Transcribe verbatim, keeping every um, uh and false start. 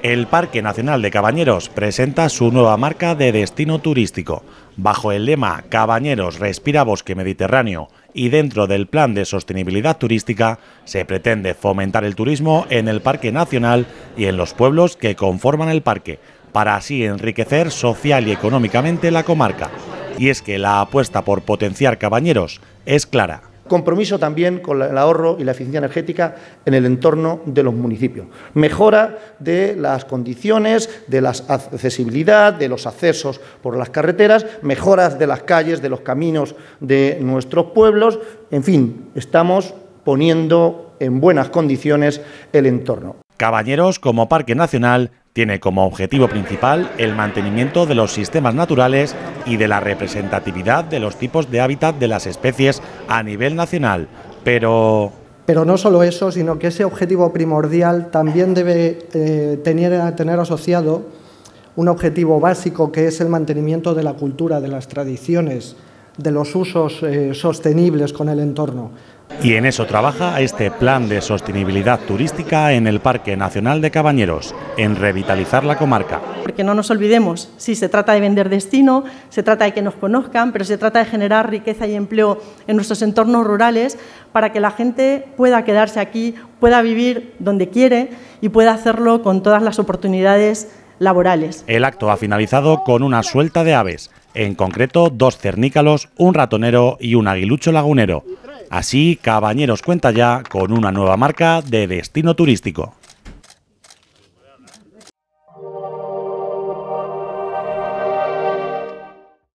El Parque Nacional de Cabañeros presenta su nueva marca de destino turístico. Bajo el lema Cabañeros respira bosque mediterráneo y dentro del plan de sostenibilidad turística se pretende fomentar el turismo en el Parque Nacional y en los pueblos que conforman el parque, para así enriquecer social y económicamente la comarca. Y es que la apuesta por potenciar Cabañeros es clara. Compromiso también con el ahorro y la eficiencia energética en el entorno de los municipios. Mejora de las condiciones, de la accesibilidad, de los accesos por las carreteras, mejoras de las calles, de los caminos de nuestros pueblos. En fin, estamos poniendo en buenas condiciones el entorno. Cabañeros, como parque nacional, tiene como objetivo principal el mantenimiento de los sistemas naturales y de la representatividad de los tipos de hábitat de las especies a nivel nacional, pero... Pero no solo eso, sino que ese objetivo primordial también debe eh, tener, tener asociado un objetivo básico, que es el mantenimiento de la cultura, de las tradiciones, de los usos eh, sostenibles con el entorno. Y en eso trabaja este plan de sostenibilidad turística en el Parque Nacional de Cabañeros, en revitalizar la comarca. Porque no nos olvidemos, sí, se trata de vender destino, se trata de que nos conozcan, pero se trata de generar riqueza y empleo en nuestros entornos rurales para que la gente pueda quedarse aquí, pueda vivir donde quiere y pueda hacerlo con todas las oportunidades laborales. El acto ha finalizado con una suelta de aves, en concreto dos cernícalos, un ratonero y un aguilucho lagunero. Así, Cabañeros cuenta ya con una nueva marca de destino turístico.